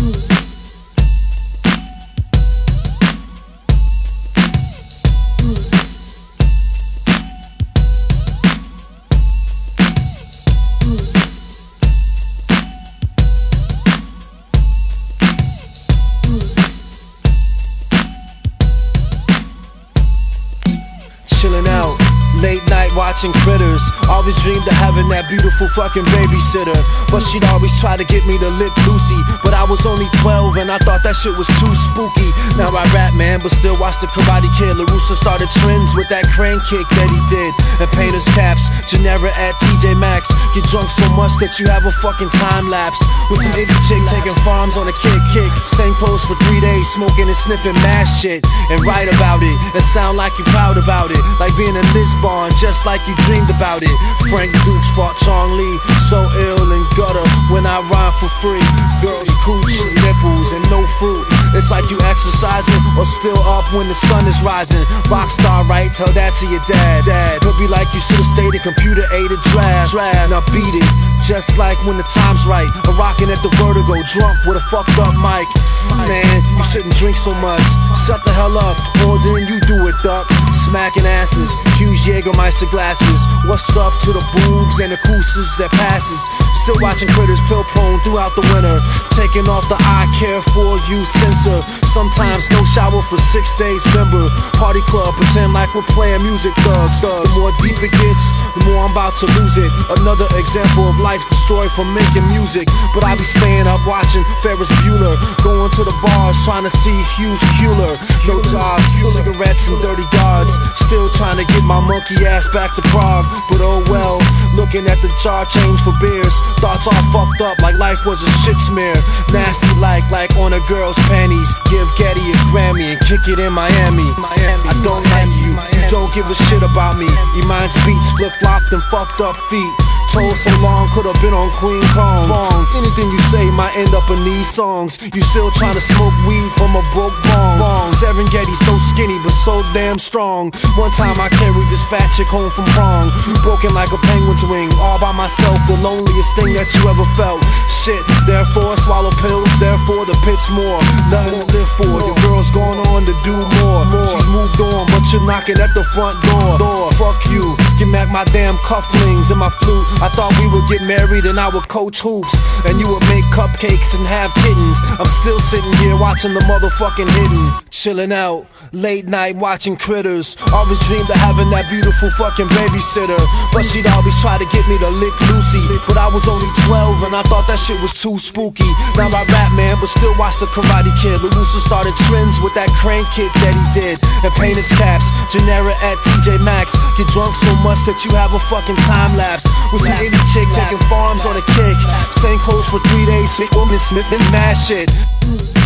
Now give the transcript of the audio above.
Chilling out, late night watching Critters. Always dreamed of having that beautiful fucking babysitter, but she'd always try to get me to lick Lucy. But I was only 12 and I thought that shit was too spooky. Now I rap, man, but still watch the Karate Kid. LaRusso started trends with that crane kick that he did, and painters caps, Genera at TJ Maxx. Get drunk so much that you have a fucking time lapse with some idiot chick taking farms on a kick. Same clothes for 3 days, smoking and sniffing mad shit, and write about it and sound like you proud about it, like being in Lisbon, just like you dreamed about it. Frank Dukes fought Chong Lee, so ill and gutter when I rhyme for free. Girls, cooch, nipples, and no fruit. It's like you exercising or still up when the sun is rising. Rockstar, right? Tell that to your dad. He'll be like, you should've stayed in computer-aided draft. Now beat it, just like when the time's right. I'm rocking at the Vertigo, drunk with a fucked up mic. Man, you shouldn't drink so much. Shut the hell up, or then you do it, duck. Smacking asses, huge Jägermeister glasses. What's up to the boobs and the cousins that passes? Still watching Critters, pill prone throughout the winter. Taking off the I care for you censor. Sometimes no shower for 6 days, member. Party club, pretend like we're playing music thugs. The more deep it gets, the more I'm about to lose it. Another example of life destroyed from making music. But I be staying up watching Ferris Bueller, going to the bars trying to see Hughes Kueller. No jobs, cigarettes and dirty guards. Still trying to get my monkey ass back to Prague. But oh well, looking at the jar change for beers. Thoughts all fucked up like life was a shit smear. Nasty like on a girl's panties. Give Getty a Grammy and kick it in Miami. I don't like you, you don't give a shit about me. Your mind's beats, flip-flopped and fucked up feet. Told so long, could've been on Queen Kong. Wrong, anything you say might end up in these songs. You still trying to smoke weed from a broke bong. Wrong, Serengeti so skinny but so damn strong. One time I carried this fat chick home from prom, broken like a penguin's wing, all by myself. The loneliest thing that you ever felt. Shit, therefore swallow pills, therefore the pit's more. Nothing to live for, your girl's gone on to do more. She's moved on, but you're knocking at the front door. Fuck you, give back my damn cufflinks and my flute. I thought we would get married and I would coach hoops, and you would make cupcakes and have kittens. I'm still sitting here watching the motherfucking Hidden. Chilling out, late night watching Critters. Always dreamed of having that beautiful fucking babysitter, but she'd always try to get me to lick Lucy. But I was only 12 and I thought that shit was too spooky. Now I rap, man, but still watch the Karate Kid. LaRusso started trends with that crane kick that he did, and painters caps, Genera at TJ Maxx. Get drunk so much that you have a fucking time lapse with some idiot chick taking farms on a kick. Same clothes for 3 days, sick woman sniffing mad shit.